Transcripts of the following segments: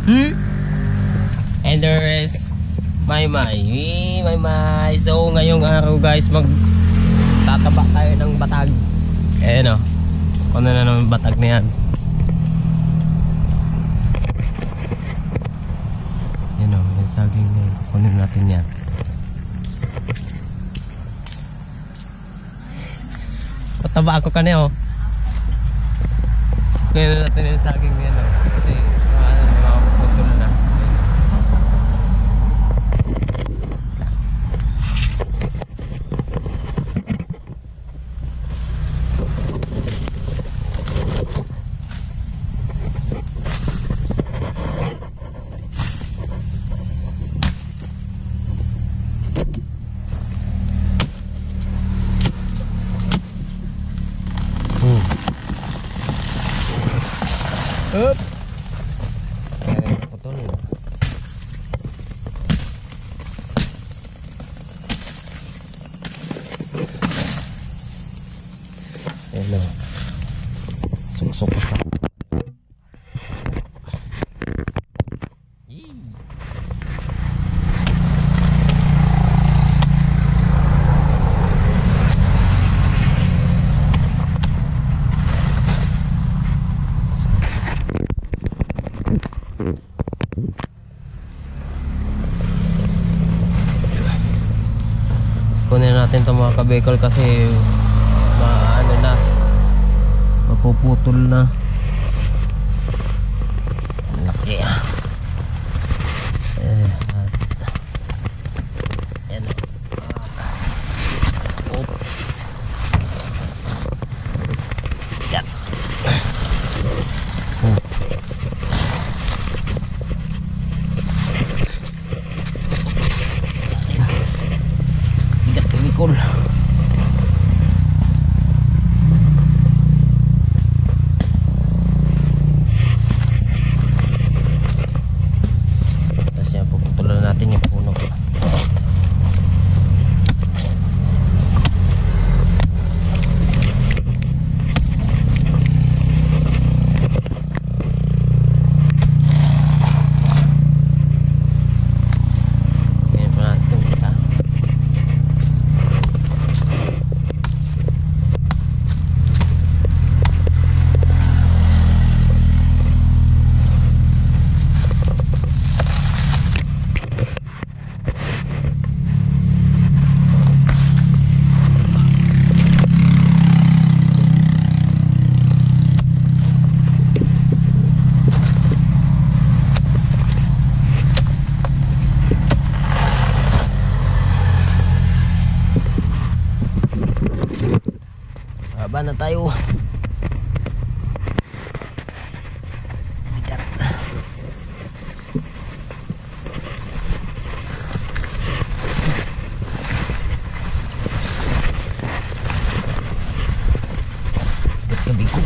And there is Maymay. Maymay. So ngayong araw guys, magtataba tayo ng batag. Ayan o. Kung na naman batag na yan. Yan o. Yung saging na yun. Kukunin natin yan. Pataba ako kanina o. Kukunin natin yung saging na yan o. Kasi makapuputol na. Up. Kaya putol na. Hello. Suksok pa. Kunin natin itong mga kabekal kasi ano na, mapuputol na. Ang laki yan. Oops. Yan. Cool. Tapos yan, puputulan natin yung puno. Baba na tayo. Bigat. Bigat gabi ko.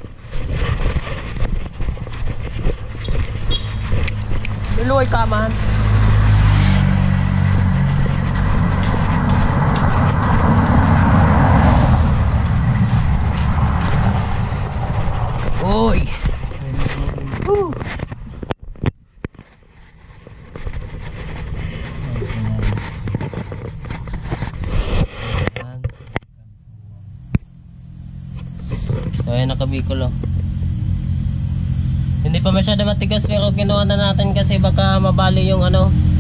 Meluay ka man. Oy. So ayan, nakabikol oh. Hindi pa masyado matigas pero ginawa na natin kasi baka mabali yung ano,